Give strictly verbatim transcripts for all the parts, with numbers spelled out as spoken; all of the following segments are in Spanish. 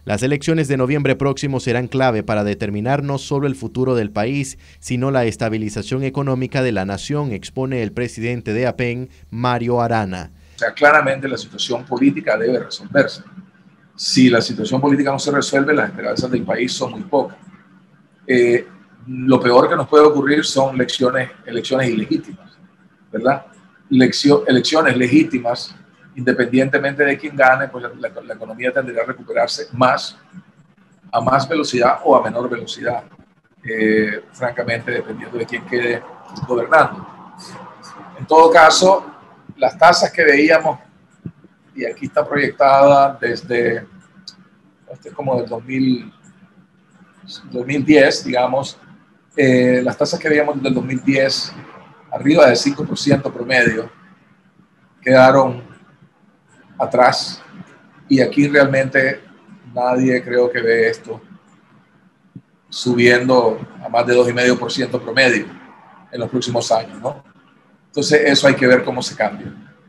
Las elecciones de noviembre próximo serán clave para determinar no solo el futuro del país, sino la estabilización económica de la nación, expone el presidente de APEN, Mario Arana. O sea, claramente la situación política debe resolverse. Si la situación política no se resuelve, las esperanzas del país son muy pocas. Eh, lo peor que nos puede ocurrir son elecciones, elecciones ilegítimas, ¿verdad? Lección, elecciones legítimas, independientemente de quién gane, pues la, la economía tendría que recuperarse más, a más velocidad o a menor velocidad, eh, francamente, dependiendo de quién quede gobernando. En todo caso, las tasas que veíamos, y aquí está proyectada desde, este es como del dos mil, dos mil diez, digamos, eh, las tasas que veíamos desde el dos mil diez, arriba del cinco por ciento promedio, quedaron atrás, y aquí realmente nadie creo que ve esto subiendo a más de dos coma cinco por ciento promedio en los próximos años, ¿no? Entonces eso hay que ver cómo se cambia.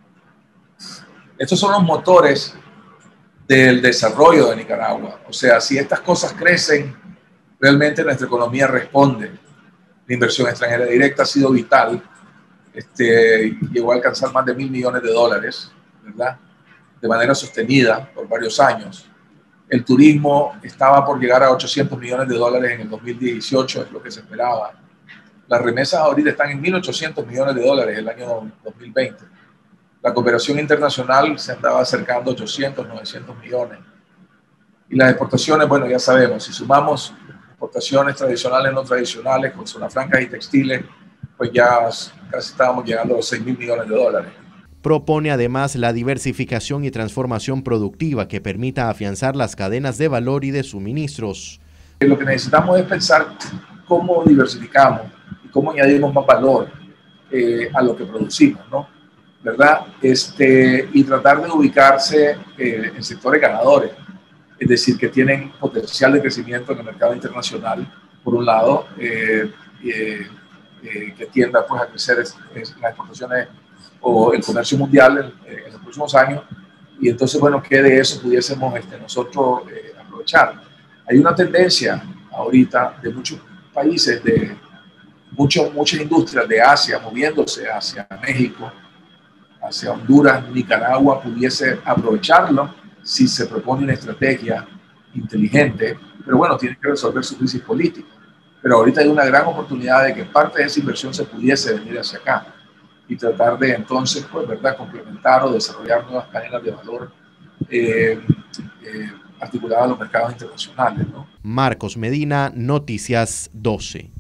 Estos son los motores del desarrollo de Nicaragua. O sea, si estas cosas crecen, realmente nuestra economía responde. La inversión extranjera directa ha sido vital. Este, llegó a alcanzar más de mil millones de dólares, ¿verdad? De manera sostenida por varios años. El turismo estaba por llegar a ochocientos millones de dólares en el dos mil dieciocho, es lo que se esperaba. Las remesas ahorita están en mil ochocientos millones de dólares el año dos mil veinte. La cooperación internacional se andaba acercando a ochocientos, novecientos millones. Y las exportaciones, bueno, ya sabemos, si sumamos exportaciones tradicionales, no tradicionales, con zonas francas y textiles, pues ya casi estábamos llegando a los seis mil millones de dólares. Propone además la diversificación y transformación productiva que permita afianzar las cadenas de valor y de suministros. Lo que necesitamos es pensar cómo diversificamos y cómo añadimos más valor eh, a lo que producimos, ¿no? ¿Verdad? Este, y tratar de ubicarse eh, en sectores ganadores, es decir, que tienen potencial de crecimiento en el mercado internacional, por un lado, eh, eh, eh, que tienda pues, a crecer es, es las exportaciones o el comercio mundial en, en los próximos años, y entonces, bueno, que de eso pudiésemos este, nosotros eh, aprovechar. Hay una tendencia ahorita de muchos países, de mucho, muchas industrias de Asia moviéndose hacia México, hacia Honduras. Nicaragua pudiese aprovecharlo si se propone una estrategia inteligente, pero bueno, tiene que resolver su crisis política. Pero ahorita hay una gran oportunidad de que parte de esa inversión se pudiese venir hacia acá y tratar de entonces, pues, ¿verdad?, complementar o desarrollar nuevas cadenas de valor eh, eh, articuladas a los mercados internacionales, ¿no? Marcos Medina, Noticias doce.